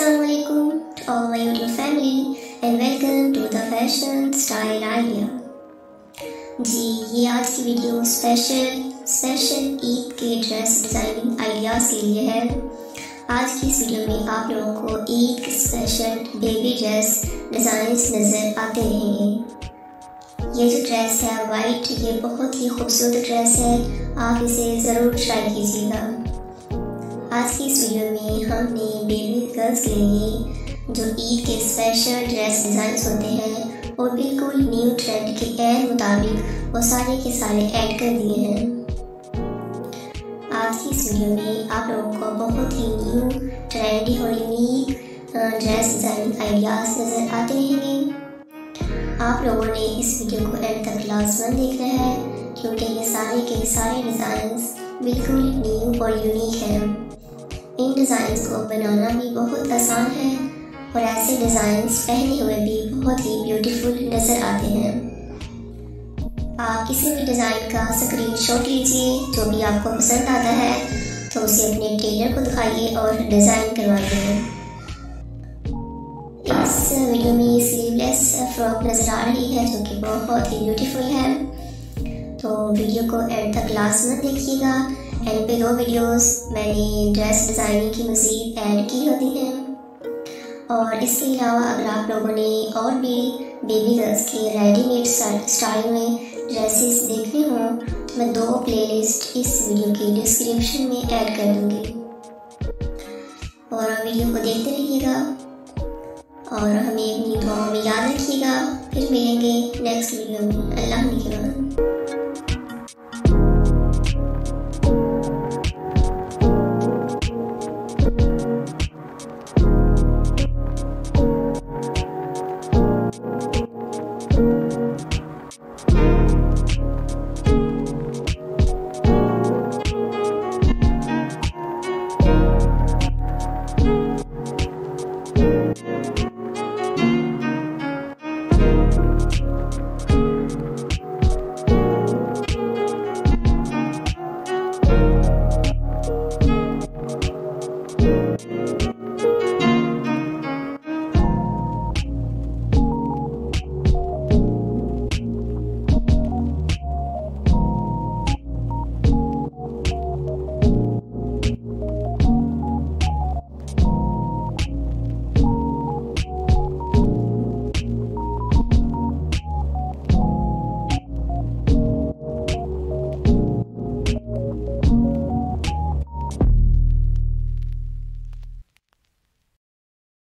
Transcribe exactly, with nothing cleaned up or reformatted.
Assalamualaikum to all my YouTube family and welcome to the fashion style idea। जी ये आज की video special special Eid के dress designing ideas के लिए है। आज की इस वीडियो में आप लोगों को ईद के स्पेशल बेबी ड्रेस डिज़ाइंस नज़र आते रहेंगे। ये जो ड्रेस है वाइट, ये बहुत ही खूबसूरत ड्रेस है, आप इसे ज़रूर ट्राई कीजिएगा। आज की इस वीडियो में हमने बेबी गर्ल्स के लिए जो ईद के स्पेशल ड्रेस डिज़ाइंस होते हैं और बिल्कुल न्यू ट्रेंड के ऐड मुताबिक वो सारे के सारे ऐड कर दिए हैं। आज की इस वीडियो में आप लोगों को बहुत ही न्यू ट्रेंडी और यूनिक ड्रेस डिज़ाइनिंग आइडियाज़ नज़र आते रहेंगे। आप लोगों ने इस वीडियो को एंड तक लाजमन देखना है क्योंकि ये सारे के सारे डिज़ाइंस बिल्कुल न्यू और यूनिक हैं। इन डिज़ाइंस को बनाना भी बहुत आसान है और ऐसे डिज़ाइंस पहने हुए भी बहुत ही ब्यूटीफुल नज़र आते हैं। आप किसी भी डिज़ाइन का स्क्रीनशॉट लीजिए, जो भी आपको पसंद आता है तो उसे अपने टेलर को दिखाइए और डिज़ाइन करवाइए। इस वीडियो में स्लीवलेस फ्रॉक नज़र आ रही है जो कि बहुत ही ब्यूटीफुल है, तो वीडियो को एंड तक लाजमन देखिएगा। एंड पे दो वीडियोस मैंने ड्रेस डिज़ाइनिंग की मज़ीद ऐड की होती हैं। और इसके अलावा अगर आप लोगों ने और भी बेबी गर्ल्स के रेडीमेड स्टाइल में ड्रेसेस देखने हों तो मैं दो प्लेलिस्ट इस वीडियो के डिस्क्रिप्शन में ऐड कर दूँगी, और वीडियो को देखते रहिएगा और हमें अपनी दुआओं में याद रखिएगा। फिर मिलेंगे नेक्स्ट वीडियो में। अल्लाह निगहबान। Thank you.